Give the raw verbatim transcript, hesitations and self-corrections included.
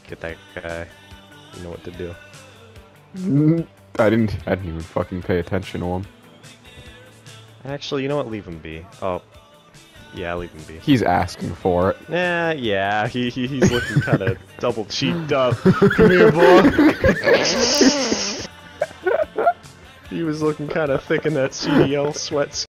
Get that guy. You know what to do. Mm, I didn't. I didn't even fucking pay attention to him. Actually, you know what? Leave him be. Oh, yeah, leave him be. He's asking for it. Nah, yeah, he, he he's looking kind of double cheeked up. Come here, boy. He was looking kind of thick in that C D L sweat.